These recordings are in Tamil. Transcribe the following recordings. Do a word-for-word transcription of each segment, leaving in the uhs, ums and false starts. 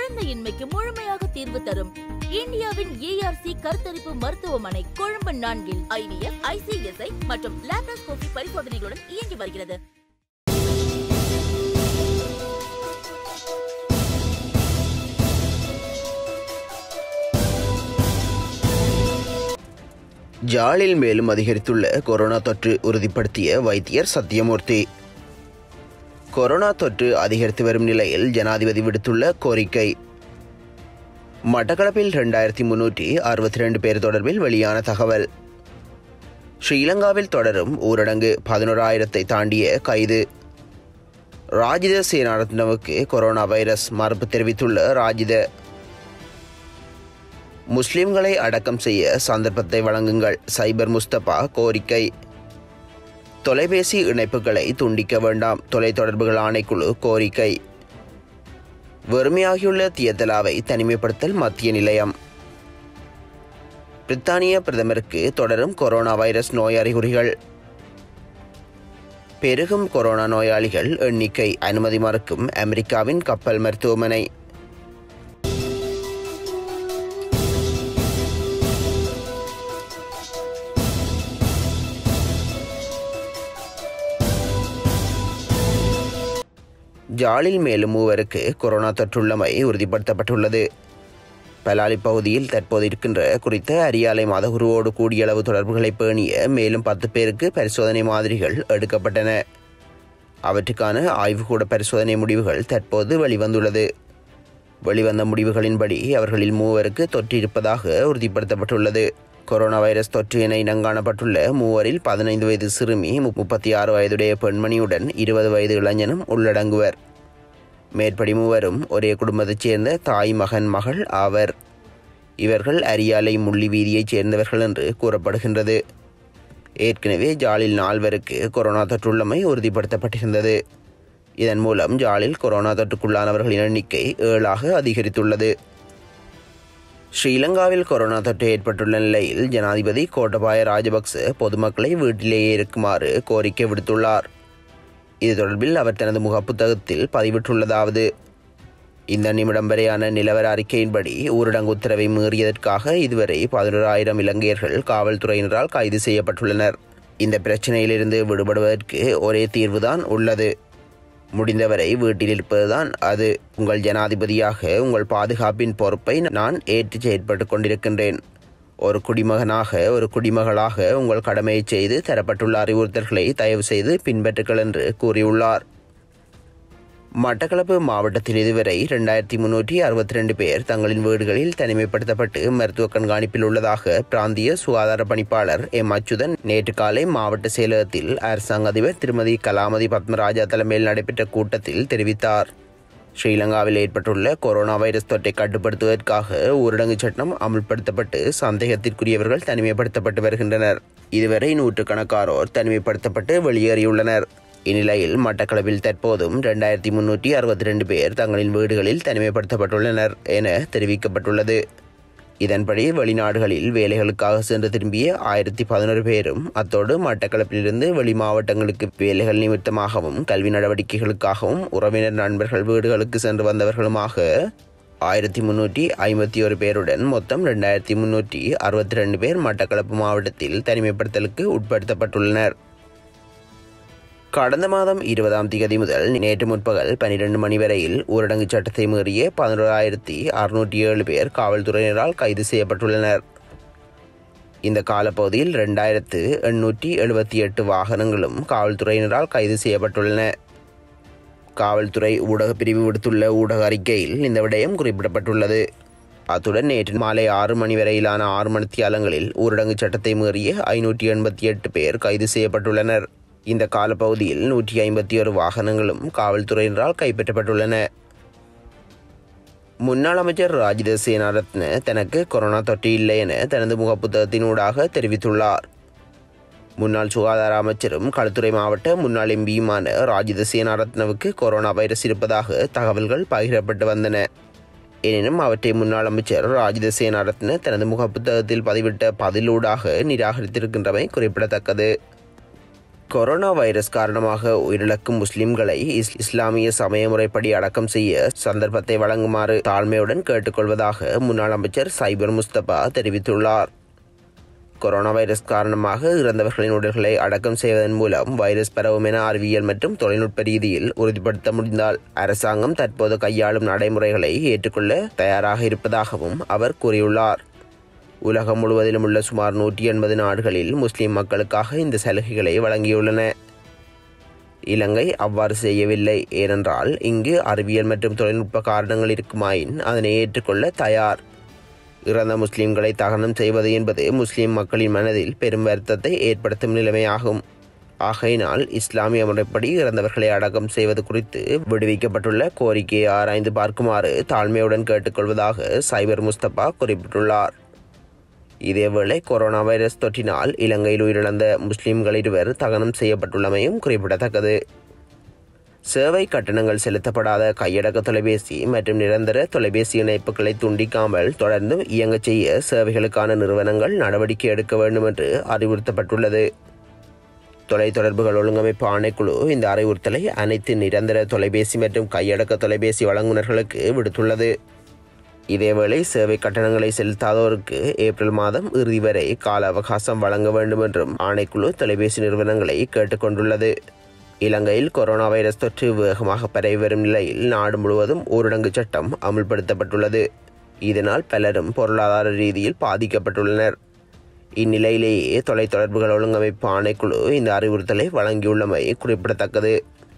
குழந்தையின்மைக்கு முழுமையாக தீர்வு தரும் இந்தியாவின் ஏஆர்சி கருத்தரிப்பு மருத்துவமனை கொழும்பு நான்கில் ஐவிஎஃப், ஐசிஎஸ்ஐ மற்றும் லாங்கஸ்ரி பரிசோதனைகளுடன் இயங்கி வருகிறது. ஜாலில் மேலும் அதிகரித்துள்ள கொரோனா தொற்று உறுதிப்படுத்திய வைத்தியர் சத்தியமூர்த்தி. கொரோனா தொற்று அதிகரித்து வரும் நிலையில் ஜனாதிபதி விடுத்துள்ள கோரிக்கை. மட்டக்களப்பில் இரண்டாயிரத்தி முன்னூற்றி அறுபத்தி ரெண்டு பேர் தொடர்பில் வெளியான தகவல். ஸ்ரீலங்காவில் தொடரும் ஊரடங்கு பதினோராயிரத்தை தாண்டிய கைது. ராஜித சேனாரத்னவுக்கு கொரோனா வைரஸ் மறுப்பு தெரிவித்துள்ள ராஜித. முஸ்லிம்களை அடக்கம் செய்ய சந்தர்ப்பத்தை வழங்குங்கள், சைபர் முஸ்தபா கோரிக்கை. தொலைபேசி இணைப்புகளை துண்டிக்க வேண்டாம், தொலைத்தொடர்புகள் ஆணைக்குழு கோரிக்கை. வறுமையாகியுள்ள தியத்தலாவை தனிமைப்படுத்தல் மத்திய நிலையம். பிரித்தானிய பிரதமருக்கு தொடரும் கொரோனா வைரஸ் நோய் அறிகுறிகள். பெருகும் கொரோனா நோயாளிகள் எண்ணிக்கை, அனுமதி மறுக்கும் அமெரிக்காவின் கப்பல் மருத்துவமனை. ஜாலில் மேலும் மூவருக்கு கொரோனா தொற்றுள்ளமை உறுதிப்படுத்தப்பட்டுள்ளது. பலாலி பகுதியில் தற்போது இருக்கின்ற குறித்த அரியாலை மதகுருவோடு கூடிய அளவு தொடர்புகளை பேணிய மேலும் பத்து பேருக்கு பரிசோதனை மாதிரிகள் எடுக்கப்பட்டன. அவற்றுக்கான ஆய்வுக்கூட பரிசோதனை முடிவுகள் தற்போது வெளிவந்துள்ளது. வெளிவந்த முடிவுகளின்படி அவர்களில் மூவருக்கு தொற்று இருப்பதாக உறுதிப்படுத்தப்பட்டுள்ளது. கொரோனா வைரஸ் தொற்று என இனங்காணப்பட்டுள்ள மூவரில் பதினைந்து வயது சிறுமி, முப்பத்தி ஆறு வயதுடைய பெண்மணியுடன் இருபது வயது இளைஞனும் உள்ளடங்குவர். மேற்படி மூவரும் ஒரே குடும்பத்தைச் சேர்ந்த தாய், மகன், மகள் ஆவர். இவர்கள் அரியாலை முள்ளி வீதியைச் சேர்ந்தவர்கள் என்று கூறப்படுகின்றது. ஏற்கனவே ஜாலில் நால்வருக்கு கொரோனா தொற்றுள்ளமை உறுதிப்படுத்தப்பட்டிருந்தது. இதன் மூலம் ஜாலில் கொரோனா தொற்றுக்குள்ளானவர்களின் எண்ணிக்கை ஏழாக அதிகரித்துள்ளது. ஸ்ரீலங்காவில் கொரோனா தொற்று ஏற்பட்டுள்ள நிலையில் ஜனாதிபதி கோட்டபாய ராஜபக்ச பொதுமக்களை வீட்டிலேயே இருக்குமாறு கோரிக்கை விடுத்துள்ளார். இது தொடர்பில் அவர் தனது முகப்புத்தகத்தில் பதிவிட்டுள்ளதாவது: இந்த நிமிடம் வரையான நிலவர அறிக்கையின்படி ஊரடங்கு உத்தரவை மீறியதற்காக இதுவரை பதினோராயிரம் இலங்கையர்கள் காவல்துறையினரால் கைது செய்யப்பட்டுள்ளனர். இந்த பிரச்சினையிலிருந்து விடுபடுவதற்கு ஒரே தீர்வுதான் உள்ளது. முடிந்தவரை வீட்டில் இருப்பதுதான் அது. உங்கள் ஜனாதிபதியாக உங்கள் பாதுகாப்பின் பொறுப்பை நான் ஏற்று செயற்பட்டு கொண்டிருக்கின்றேன். ஒரு குடிமகனாக, ஒரு குடிமகளாக உங்கள் கடமையை செய்து தரப்பட்டுள்ள அறிவுறுத்தல்களை தயவு செய்து பின்பற்றுங்கள் என்று கூறியுள்ளார். மட்டக்களப்பு மாவட்டத்தில் இதுவரை இரண்டாயிரத்தி முன்னூற்றி அறுபத்தி ரெண்டு பேர் தங்களின் வீடுகளில் தனிமைப்படுத்தப்பட்டு மருத்துவ கண்காணிப்பில் உள்ளதாக பிராந்திய சுகாதார பணிப்பாளர் எம் அச்சுதன் நேற்று காலை மாவட்ட செயலகத்தில் அரசாங்க அதிபர் திருமதி கலாமதி பத்மராஜா தலைமையில் நடைபெற்ற கூட்டத்தில் தெரிவித்தார். ஸ்ரீலங்காவில் ஏற்பட்டுள்ள கொரோனா வைரஸ் தொற்றை கட்டுப்படுத்துவதற்காக ஊரடங்கு சட்டம் அமுல்படுத்தப்பட்டு சந்தேகத்திற்குரியவர்கள் தனிமைப்படுத்தப்பட்டு வருகின்றனர். இதுவரை நூற்றுக்கணக்கானோர் தனிமைப்படுத்தப்பட்டு வெளியேறியுள்ளனர். இந்நிலையில் மட்டக்களப்பில் தற்போதும் இரண்டாயிரத்தி முன்னூற்றி அறுபத்தி ரெண்டு பேர் தங்களின் வீடுகளில் தனிமைப்படுத்தப்பட்டுள்ளனர் என தெரிவிக்கப்பட்டுள்ளது. இதன்படி வெளிநாடுகளில் வேலைகளுக்காக சென்று திரும்பிய ஆயிரத்தி பதினோரு பேரும், அத்தோடு மட்டக்களப்பிலிருந்து வெளி மாவட்டங்களுக்கு வேலைகள் நிமித்தமாகவும் கல்வி நடவடிக்கைகளுக்காகவும் உறவினர் நண்பர்கள் வீடுகளுக்கு சென்று வந்தவர்களுமாக ஆயிரத்தி முன்னூற்றி ஐம்பத்தி ஒரு பேருடன் மொத்தம் இரண்டாயிரத்தி முன்னூற்றி அறுபத்தி ரெண்டு பேர் மட்டக்களப்பு மாவட்டத்தில் தனிமைப்படுத்தலுக்கு உட்படுத்தப்பட்டுள்ளனர். கடந்த மாதம் இருபதாம் தேதி முதல் நேற்று முற்பகல் பனிரெண்டு மணி வரையில் ஊரடங்கு சட்டத்தை மீறிய பதினோராயிரத்தி அறுநூற்றி ஏழு பேர் காவல்துறையினரால் கைது செய்யப்பட்டுள்ளனர். இந்த காலப்பகுதியில் இரண்டாயிரத்து எண்ணூற்றி எழுபத்தி எட்டு வாகனங்களும் காவல்துறையினரால் கைது செய்யப்பட்டுள்ளன. காவல்துறை ஊடக பிரிவு விடுத்துள்ள ஊடக அறிக்கையில் இந்த விடயம் குறிப்பிடப்பட்டுள்ளது. அத்துடன் நேற்று மாலை ஆறு மணி வரையிலான ஆறு மணித்தியாலங்களில் ஊரடங்கு சட்டத்தை மீறிய ஐநூற்றி எண்பத்தி எட்டு பேர் கைது செய்யப்பட்டுள்ளனர். இந்த காலப்பகுதியில் நூற்றி ஐம்பத்தி ஒரு வாகனங்களும் காவல்துறையினரால் கைப்பற்றப்பட்டுள்ளன. முன்னாள் அமைச்சர் ராஜித சேனாரத்ன தனக்கு கொரோனா தொற்று இல்லை என தனது முகப்புத்தகத்தினூடாக தெரிவித்துள்ளார். முன்னாள் சுகாதார அமைச்சரும் களுத்துறை மாவட்ட முன்னாள் எம்பியுமான ராஜித சேனாரத்னவுக்கு கொரோனா வைரஸ் இருப்பதாக தகவல்கள் பகிரப்பட்டு வந்தன. எனினும் அவற்றை முன்னாள் அமைச்சர் ராஜித சேனாரத்ன தனது முகப்புத்தகத்தில் பதிவிட்ட பதிலூடாக நிராகரித்திருக்கின்றமை குறிப்பிடத்தக்கது. கொரோனா வைரஸ் காரணமாக உயிரிழக்கும் முஸ்லிம்களை இஸ் இஸ்லாமிய சமய முறைப்படி அடக்கம் செய்ய சந்தர்ப்பத்தை வழங்குமாறு தாழ்மையுடன் கேட்டுக்கொள்வதாக முன்னாள் அமைச்சர் சைபர் முஸ்தபா தெரிவித்துள்ளார். கொரோனா வைரஸ் காரணமாக இறந்தவர்களின் உடல்களை அடக்கம் செய்வதன் மூலம் வைரஸ் பரவும் என அறிவியல் மற்றும் தொழில்நுட்ப ரீதியில் உறுதிப்படுத்த முடிந்தால் அரசாங்கம் தற்போது கையாளும் நடைமுறைகளை ஏற்றுக்கொள்ள தயாராக இருப்பதாகவும் அவர் கூறியுள்ளார். உலகம் முழுவதிலும் உள்ள சுமார் நூற்றி எண்பது நாடுகளில் முஸ்லிம் மக்களுக்காக இந்த சலுகைகளை வழங்கியுள்ளன. இலங்கை அவ்வாறு செய்யவில்லை. ஏனென்றால் இங்கு அறிவியல் மற்றும் தொழில்நுட்ப காரணங்கள் இருக்குமாயின் அதனை ஏற்றுக்கொள்ள தயார். இறந்த முஸ்லிம்களை தகனம் செய்வது என்பது முஸ்லிம் மக்களின் மனதில் பெரும் வருத்தத்தை ஏற்படுத்தும் நிலைமையாகும். ஆகையினால் இஸ்லாமிய முறைப்படி இறந்தவர்களை அடக்கம் செய்வது குறித்து விடுவிக்கப்பட்டுள்ள கோரிக்கையை ஆராய்ந்து பார்க்குமாறு தாழ்மையுடன் கேட்டுக்கொள்வதாக சைபர் முஸ்தபா குறிப்பிட்டுள்ளார். இதேவேளை கொரோனா வைரஸ் தொற்றினால் இலங்கையில் உயிரிழந்த முஸ்லிம்கள் இருவர் தகனம் செய்யப்பட்டுள்ளமையும் குறிப்பிடத்தக்கது. சேவை கட்டணங்கள் செலுத்தப்படாத கையடக்க தொலைபேசி மற்றும் நிரந்தர தொலைபேசி இணைப்புகளை துண்டிக்காமல் தொடர்ந்து இயங்கச் செய்ய சேவைகளுக்கான நிறுவனங்கள் நடவடிக்கை எடுக்க வேண்டும் என்று அறிவுறுத்தப்பட்டுள்ளது. தொலைத்தொடர்புகள் ஒழுங்கமைப்பு ஆணைக்குழு இந்த அறிவுறுத்தலை அனைத்து நிரந்தர தொலைபேசி மற்றும் கையடக்க தொலைபேசி வழங்குநர்களுக்கு விடுத்துள்ளது. இதேவேளை சேவை கட்டணங்களை செலுத்தாதோருக்கு ஏப்ரல் மாதம் இறுதி வரை கால அவகாசம் வழங்க வேண்டும் என்றும் ஆணைக்குழு தொலைபேசி நிறுவனங்களை கேட்டுக்கொண்டுள்ளது. இலங்கையில் கொரோனா வைரஸ் தொற்று வேகமாக பரவி வரும் நிலையில் நாடு முழுவதும் ஊரடங்கு சட்டம் அமுல்படுத்தப்பட்டுள்ளது. இதனால் பலரும் பொருளாதார ரீதியில் பாதிக்கப்பட்டுள்ளனர். இந்நிலையிலேயே தொலைத்தொடர்புகள் ஒழுங்கமைப்பு ஆணைக்குழு இந்த அறிவுறுத்தலை வழங்கியுள்ளமை குறிப்பிடத்தக்கது.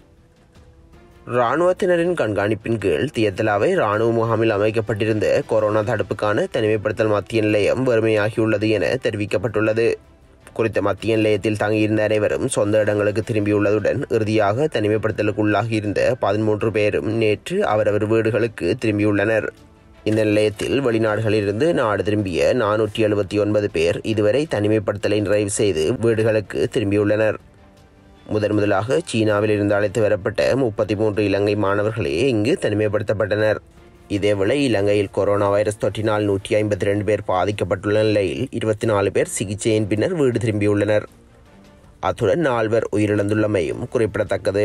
இராணுவத்தினரின் கண்காணிப்பின் கீழ் தியத்தலாவை இராணுவ முகாமில் அமைக்கப்பட்டிருந்த கொரோனா தடுப்புக்கான தனிமைப்படுத்தல் மத்திய நிலையம் வறுமையாகியுள்ளது என தெரிவிக்கப்பட்டுள்ளது. குறித்த மத்திய நிலையத்தில் தங்கியிருந்த அனைவரும் சொந்த இடங்களுக்கு திரும்பியுள்ளதுடன் இறுதியாக தனிமைப்படுத்தலுக்கு உள்ளாகியிருந்த பதிமூன்று பேரும் நேற்று அவரவர் வீடுகளுக்கு திரும்பியுள்ளனர். இந்த நிலையத்தில் வெளிநாடுகளிலிருந்து நாடு திரும்பிய நானூற்றி எழுபத்தி ஒன்பது பேர் இதுவரை தனிமைப்படுத்தலை நிறைவு செய்து வீடுகளுக்கு திரும்பியுள்ளனர். முதன் முதலாக சீனாவில் இருந்து அழைத்து வரப்பட்ட முப்பத்தி மூன்று இலங்கை மாணவர்களே இங்கு தனிமைப்படுத்தப்பட்டனர். இதேவேளை இலங்கையில் கொரோனா வைரஸ் தொற்றினால் நூற்றி ஐம்பத்தி ரெண்டு பேர் பாதிக்கப்பட்டுள்ள நிலையில் இருபத்தி நாலு பேர் சிகிச்சையின் பின்னர் வீடு திரும்பியுள்ளனர். அத்துடன் நால்வர் உயிரிழந்துள்ளமையும் குறிப்பிடத்தக்கது.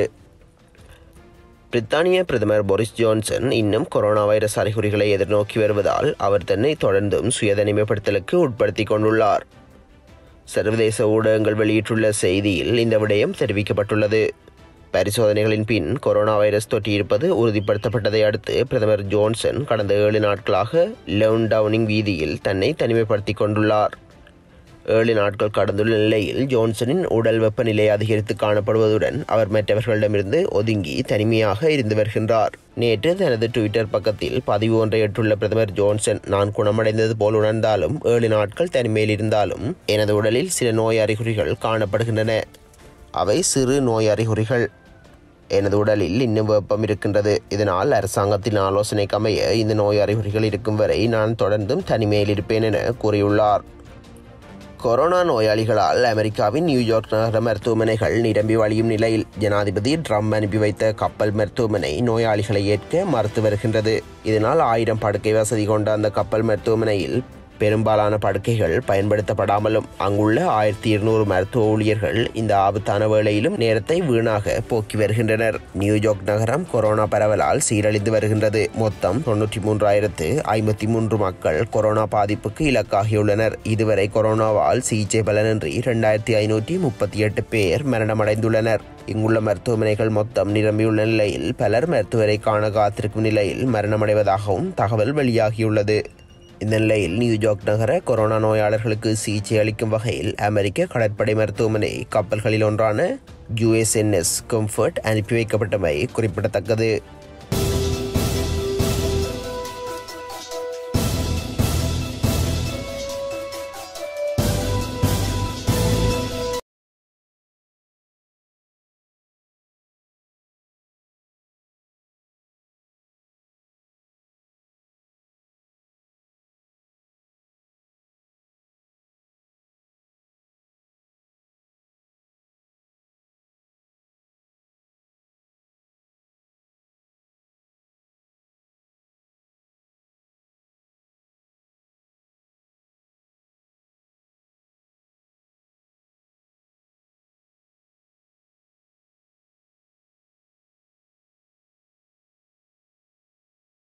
பிரித்தானிய பிரதமர் போரிஸ் ஜான்சன் இன்னும் கொரோனா வைரஸ் அறிகுறிகளை எதிர்நோக்கி வருவதால் அவர் தன்னை தொடர்ந்தும் சுய தனிமைப்படுத்தலுக்கு உட்படுத்தி கொண்டுள்ளார். சர்வதேச ஊடகங்கள் வெளியிட்டுள்ள செய்தியில் இந்த விடயம் தெரிவிக்கப்பட்டுள்ளது. பரிசோதனைகளின் பின் கொரோனா வைரஸ் தொற்றியிருப்பது உறுதிப்படுத்தப்பட்டதை அடுத்து பிரதமர் ஜான்சன் கடந்த ஏழு நாட்களாக லெவன் டவுனிங் வீதியில் தன்னை தனிமைப்படுத்திக் கொண்டுள்ளார். ஏழு நாட்கள் கடந்துள்ள நிலையில் ஜான்சனின் உடல் வெப்பநிலை அதிகரித்து காணப்படுவதுடன் அவர் மற்றவர்களிடமிருந்து ஒதுங்கி தனிமையாக இருந்து வருகின்றார். நேற்று தனது ட்விட்டர் பக்கத்தில் பதிவு ஒன்றை இட்டுள்ள பிரதமர் ஜான்சன், நான் குணமடைந்தது போல் உணர்ந்தாலும் ஏழு நாட்கள் தனிமையில் இருந்தாலும் எனது உடலில் சில நோய் அறிகுறிகள் காணப்படுகின்றன. அவை சிறு நோய் அறிகுறிகள். எனது உடலில் இன்னும் வெப்பம் இருக்கின்றது. இதனால் அரசாங்கத்தின் ஆலோசனைக்கு அமைய இந்த நோய் அறிகுறிகள் இருக்கும் வரை நான் தொடர்ந்தும் தனிமையில் இருப்பேன் என கூறியுள்ளார். கொரோனா நோயாளிகளால் அமெரிக்காவின் நியூயார்க் நகர மருத்துவமனைகள் நிரம்பி வழியும் நிலையில் ஜனாதிபதி ட்ரம்ப் அனுப்பி வைத்த கப்பல் மருத்துவமனை நோயாளிகளை ஏற்க மறுத்து வருகின்றது. இதனால் ஆயிரம் படுக்கை வசதி கொண்ட அந்த கப்பல் மருத்துவமனையில் பெரும்பாலான படுக்கைகள் பயன்படுத்தப்படாமலும் அங்குள்ள ஆயிரத்தி இருநூறு மருத்துவ ஊழியர்கள் இந்த ஆபத்தான வேளையிலும் நேரத்தை வீணாக போக்கி வருகின்றனர். நியூயார்க் நகரம் கொரோனா பரவலால் சீரழிந்து வருகின்றது. மொத்தம் தொன்னூற்றி மூன்றாயிரத்து ஐம்பத்தி மூன்று மக்கள் கொரோனா பாதிப்புக்கு இலக்காகியுள்ளனர். இதுவரை கொரோனாவால் சிகிச்சை பலனின்றி இரண்டாயிரத்தி ஐநூற்றி முப்பத்தி எட்டு பேர் மரணமடைந்துள்ளனர். இங்குள்ள மருத்துவமனைகள் மொத்தம் நிரம்பியுள்ள நிலையில் பலர் மருத்துவரை காண காத்திருக்கும் நிலையில் மரணமடைவதாகவும் தகவல் வெளியாகியுள்ளது. இந்த நிலையில் நியூயார்க் நகர கொரோனா நோயாளர்களுக்கு சிகிச்சை அளிக்கும் வகையில் அமெரிக்க கடற்படை மருத்துவமனை கப்பல்களில் ஒன்றான U S N S Comfort அனுப்பி வைக்கப்பட்டமை குறிப்பிடத்தக்கது.